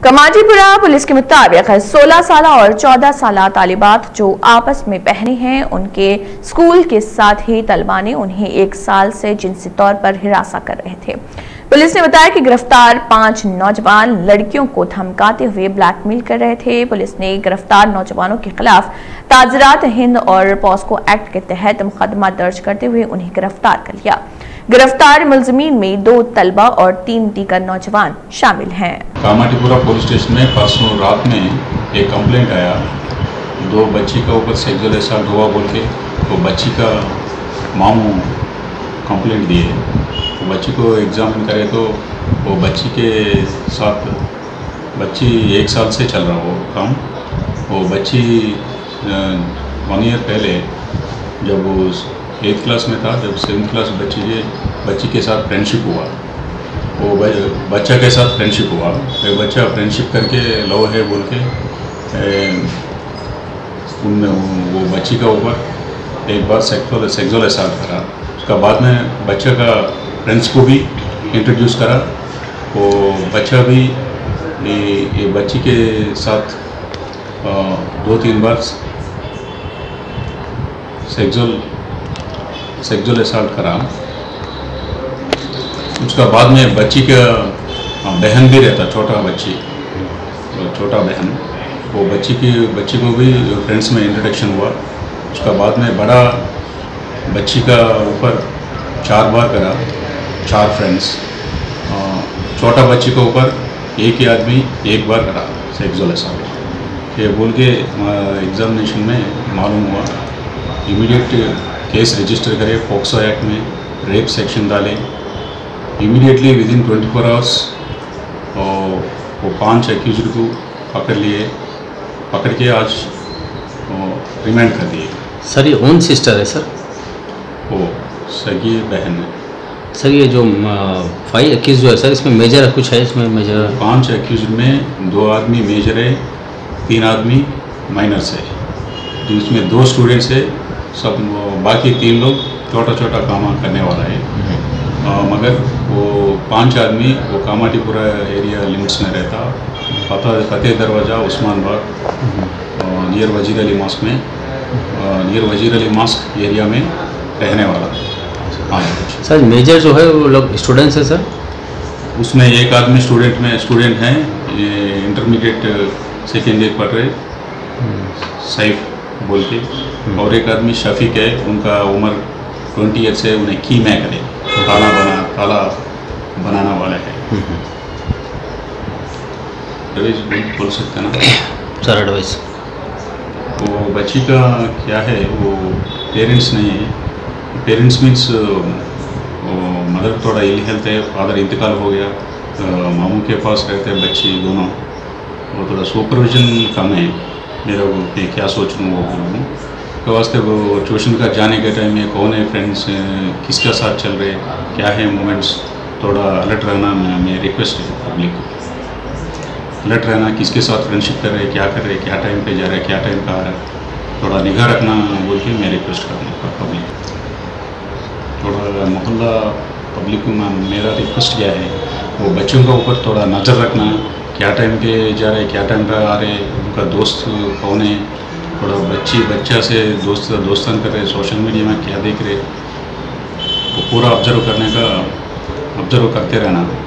Kamathipura police के मुताबिक 16 साल और 14 साल तालिबात जो आपस में बहने हैं, उनके स्कूल के साथ ही तलबा ने उन्हें 1 साल से जिनसी तौर पर हिरासत कर रहे थे। पुलिस ने बताया कि गिरफ्तार 5 नौजवान लड़कियों को धमकाते हुए ब्लैकमेल कर रहे थे। पुलिस ने गिरफ्तार नौजवानों के खिलाफ ताजरात हिंद और पॉस्को एक्ट के तहत मुकदमा दर्ज करते हुए उन्हें गिरफ्तार कर लिया। गिरफ्तार मुलजिमीन में 2 तलबा और 3 दीगर नौजवान शामिल हैं। कामाटीपुरा पुलिस स्टेशन में परसों रात में एक कंप्लेंट आया, 2 बच्ची का ऊपर सेक्सुअल असॉल्ट हुआ बोल के। तो बच्ची का मामू कंप्लेंट दिए, तो बच्ची को एग्जामिन करे तो वो बच्ची के साथ बच्ची 1 साल से चल रहा वो काम। वो बच्ची 1 ईयर पहले जब वो 8th क्लास में था, जब 7th क्लास बच्ची के साथ फ्रेंडशिप हुआ, वो बच्चा के साथ फ्रेंडशिप हुआ। एक बच्चा फ्रेंडशिप करके लव है बोल के वो बच्ची का ऊपर एक बार सेक्सुअल असॉल्ट करा। उसका बाद में बच्चा का फ्रेंड्स को भी इंट्रोड्यूस करा। वो बच्चा भी ये बच्ची के साथ 2-3 बार सेक्सुअल असॉल्ट करा। उसका बाद में बच्ची का बहन भी रहता, छोटा बहन, वो बच्ची को भी फ्रेंड्स में इंट्रोडक्शन हुआ। उसका बाद में बड़ा बच्ची का ऊपर 4 बार करा, 4 फ्रेंड्स। छोटा बच्ची के ऊपर एक ही आदमी 1 बार करा सेक्सुअल असॉल्ट। ये बोल के एग्जामिनेशन में मालूम हुआ। इमीडिएट केस रजिस्टर करे, पॉक्सो एक्ट में रेप सेक्शन डाले। इमीडिएटली विदिन 24 आवर्स वो 5 एक्यूज्ड को पकड़ के आज रिमांड कर दिए। सर ये ओन सिस्टर है सर? वो सगी बहन है सर। ये जो 5 एक्यूज जो है सर, इसमें मेजर कुछ है? इसमें मेजर 5 एक्यूज्ड में 2 आदमी मेजर है, 3 आदमी माइनर्स है। जिसमें 2 स्टूडेंट्स है, सब बाकी 3 लोग छोटा काम करने वाला है। मगर वो 5 आदमी वो कामाटीपुरा एरिया लिमिट्स में रहता, फतेह दरवाज़ा, उस्मानबाग, नियर वजीर अली मॉस्क में, नियर वजीर अली मॉस्क एरिया में रहने वाला। हाँ सर, मेजर जो है वो लोग स्टूडेंट्स हैं सर? उसमें एक आदमी स्टूडेंट हैं, इंटरमीडिएट सेकेंड ईयर पढ़ रहे, सैफ बोल के। और एक आदमी शफीक है, उनका उम्र 20 ईयर से, उन्हें की मैं करे ताला बनाना वाला है। एडवाइस बोल सकते हैं ना सर? एडवाइस वो बच्ची का क्या है, वो पेरेंट्स नहीं है। पेरेंट्स मीन्स मदर थोड़ा इल हेल्थ है, फादर इंतकाल हो गया, मामू के पास रहते हैं बच्ची दोनों। वो थोड़ा सुपरविजन कम है। मेरा वो क्या सोच लूँ वो बोलूँ के वास्ते। वो ट्यूशन का जाने के टाइम में कौन है फ्रेंड्स, किसका साथ चल रहे, क्या है मोमेंट्स, थोड़ा अलर्ट रहना मैं रिक्वेस्ट है पब्लिक को। अलर्ट रहना, किसके साथ फ्रेंडशिप कर रहे, क्या कर रहे, क्या टाइम पे जा रहे, क्या टाइम पे आ रहा है, थोड़ा निगाह रखना बोल के मैं रिक्वेस्ट करना पब्लिक। थोड़ा मोहल्ला पब्लिक को मेरा रिक्वेस्ट क्या है, वो बच्चों के ऊपर थोड़ा नज़र रखना, क्या टाइम पे जा रहे, क्या टाइम पे आ रहे, उनका दोस्त कौन है। थोड़ा बच्चा से दोस्तान कर रहे, सोशल मीडिया में क्या देख रहे, वो पूरा ऑब्जर्व करते रहना।